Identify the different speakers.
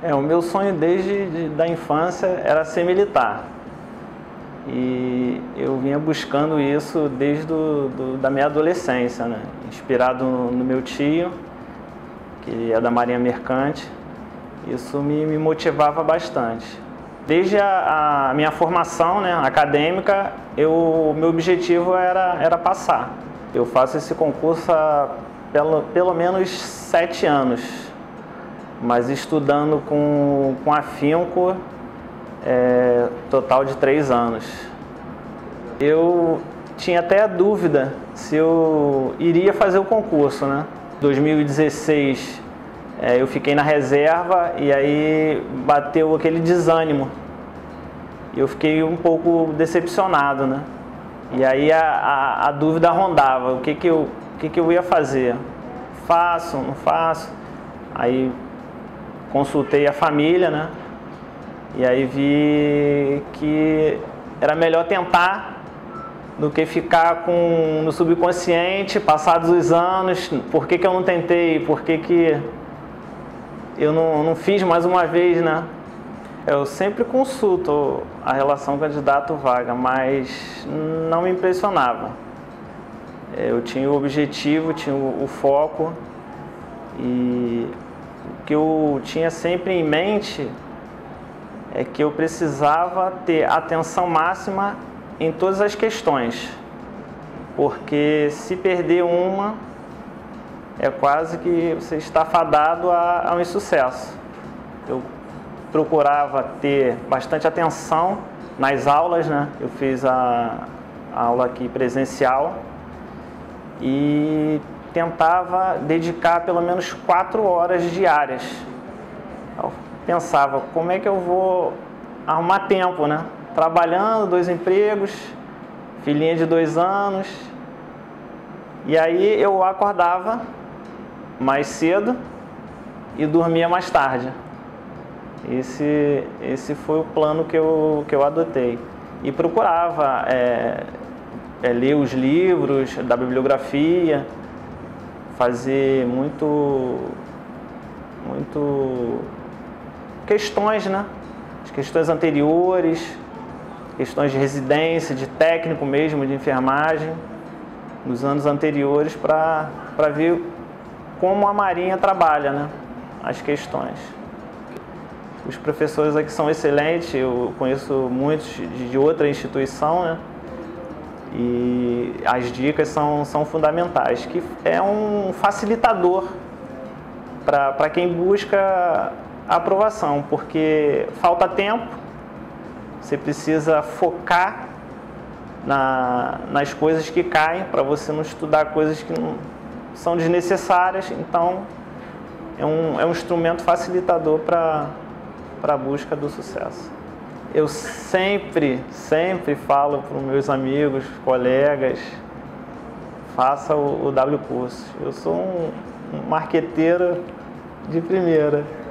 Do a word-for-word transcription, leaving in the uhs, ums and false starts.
Speaker 1: É, o meu sonho desde de, da infância era ser militar. E eu vinha buscando isso desde do, do, da minha adolescência, né? Inspirado no, no meu tio, que é da Marinha Mercante. Isso me, me motivava bastante. Desde a, a minha formação, né, acadêmica, o meu objetivo era, era passar. Eu faço esse concurso há pelo, pelo menos sete anos, mas estudando com, com afinco, é, total de três anos. Eu tinha até a dúvida se eu iria fazer o concurso, né? Em dois mil e dezesseis, é, eu fiquei na reserva e aí bateu aquele desânimo. Eu fiquei um pouco decepcionado, né? E aí a, a, a dúvida rondava, o que que eu, o que que eu ia fazer? Faço, não faço? Aí consultei a família, né? E aí vi que era melhor tentar do que ficar com, no subconsciente, passados os anos, por que que eu não tentei, por que que eu não, não fiz mais uma vez, né? Eu sempre consulto a relação candidato-vaga, mas não me impressionava. Eu tinha o objetivo, tinha o, o foco, e o que eu tinha sempre em mente é que eu precisava ter atenção máxima em todas as questões, porque se perder uma, é quase que você está fadado a, a um insucesso. Eu procurava ter bastante atenção nas aulas, né? Eu fiz a, a aula aqui presencial e tentava dedicar pelo menos quatro horas diárias. Eu pensava, como é que eu vou arrumar tempo, né? Trabalhando, dois empregos, filhinha de dois anos. E aí eu acordava mais cedo e dormia mais tarde. Esse, esse foi o plano que eu, que eu adotei. E procurava é, é, ler os livros da bibliografia, fazer muito, muito questões, né? As questões anteriores, questões de residência, de técnico mesmo, de enfermagem, nos anos anteriores, para para ver como a Marinha trabalha, né? As questões. Os professores aqui são excelentes, eu conheço muitos de outra instituição, né? E as dicas são, são fundamentais, que é um facilitador para quem busca a aprovação, porque falta tempo, você precisa focar na, nas coisas que caem, para você não estudar coisas que não são desnecessárias. Então é um, é um instrumento facilitador para para a busca do sucesso. Eu sempre, sempre falo para os meus amigos, colegas, faça o, o W Cursos. Eu sou um, um marqueteiro de primeira.